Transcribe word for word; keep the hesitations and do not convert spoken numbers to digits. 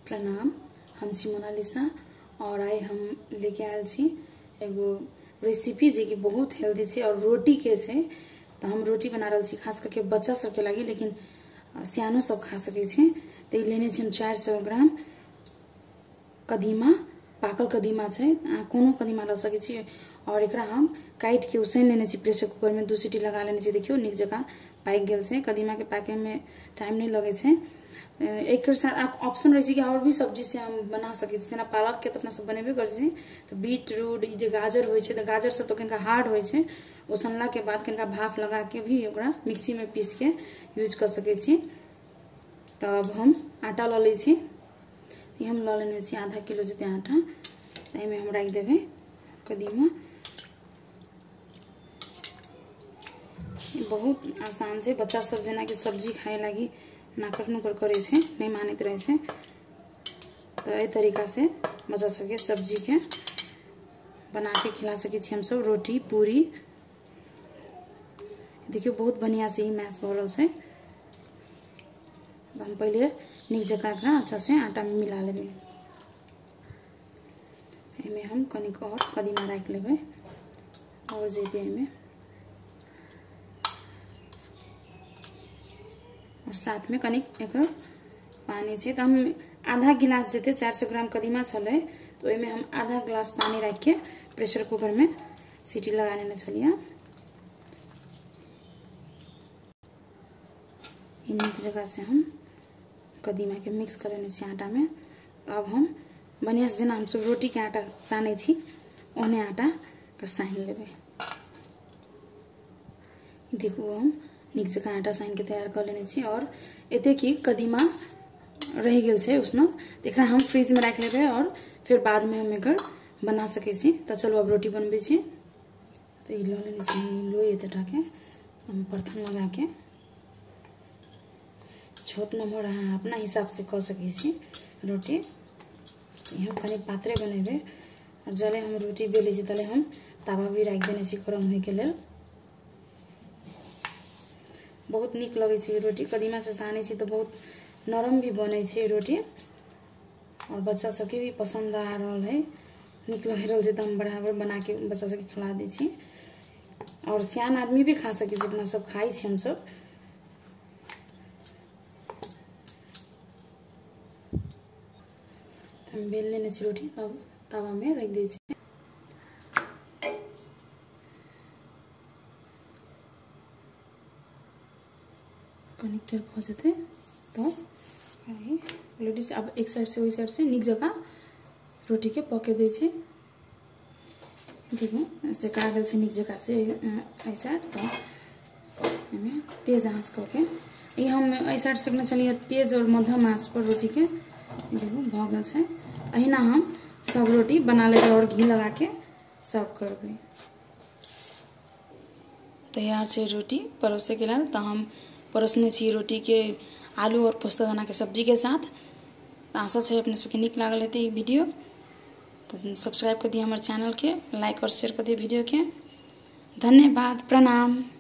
प्रणाम, हम छी मोनालिसा और आई हम लेके आयल छी एगो रेसिपी जे कि बहुत हेल्दी है और रोटी के छे। तो हम रोटी बना रहा छी खास करके बच्चा सबके लगी, लेकिन सियानो सब खा सके छे। तो लेने छी हम चार सौ ग्राम कदीमा, पाकल कदीमा छे, कोनो कदीमा ल सके छी। और एकरा हम काट के उसन लेने छी प्रेशर कुकर में, दू सीटी लगा लेने छी। देखियो निक जगह पाक गेल छे। कदीमा के पाके में टाइम नहीं लगे छे। एक साथ ऑप्शन रही कि और भी सब्जी से हम बना सके छी ना, पालक के तो अपना सब बनेबे कर छी। तो बीट रूट जे गाजर होय छे, तो गाजर सब तो कनिका हार्ड होय छे, उसनला के बाद कनिका भाप लगा के भी ओकरा मिक्सी में पीस के यूज कर सके छी। तो अब हम आटा ल ले छी। ये हम ल लेने छी आधा किलो जते आटा। एमे हम रख देबे कदीमा। बहुत आसान है, बच्चा सब जना कि सब्जी खाए लगी नाकर नुकर करे छे, नहीं मानते रहे छे। तो ए तरीका से बच्चा सबके सब्जी के बना के खिला सके छी हम सब, रोटी पूरी। देखियो बहुत बढ़िया से ही मैश भरल से। तो हम पहले निक जगह एकरा अच्छा से आटा में मिला लेबे। एमे हम कनिक और कदीमा रख लेबे और जेते एमे, और साथ में कनिक एक पानी छे। तो हम आधा गिलास जेते चार सौ ग्राम कदीमा छले, तो एमे हम आधा गिलास पानी रख के प्रेशर कुकर में सीटी लगा लेने छलिए। नीक जगह से हम कदीमा के मिक्स कर लेने छी आटा में। तो अब हम बढ़िया से जना हम सब रोटी के आटा साने छी ओने आटा कर सान लेबे। देखो हम निक जगह आटा सान के तैयार कर लेने छी। और एते की कदीमा रह गेल छे उसना, एकरा हम फ्रिज में रख लेबे और फिर बाद में हम एकर बना सके छी। तो चलो अब रोटी बनबे छी। तो ई ल लेने छी हम लोई एतटा के, हम परथन लगा के छोट नंबर अहाँ अपना हिसाब से कर सके छी रोटी। हम कनी पातरे बनेबे और जले हम रोटी बेले छी तले हम तावा भी रख देने छी गरम होय के लेल। बहुत निक लगे छै रोटी, कदीमा से साने छी तो बहुत नरम भी बने छै रोटी, और बच्चा सबके भी पसंद आ रहल है, निक लग रहल छै। तो हम बराबर बना के बच्चा सबके खिला दै छी, और सियान आदमी भी खा सके छै, अपना सब खाई छी हम सब। हम बेल लेने छी रोटी, तब तावा में रख दै छी। कनिक देर भ जेते तो ऑलरेडी से अब एक साइड से वही साइड से निक जगह रोटी के पके दै छी। देखो से का गेल छै निक जगह से ए साइड। तो एमे तेज आंच करके ये हम ए साइड सकने चलिए तेज और मध्यम आंच पर रोटी के। देखो भ गेल छै। अहिना हम सब रोटी बना लेबे और घी लगा के सर्व करबे। तैयार छै रोटी परोसे के लेल। तो हम परोसने छी रोटी के आलू और पोस्तदाना के सब्जी के साथ। तो आशा है अपने सबके निक लागल हेतै ई वीडियो। तो सब्सक्राइब कर दिए हमारे चैनल के, लाइक और शेयर कर दिए वीडियो के। धन्यवाद, प्रणाम।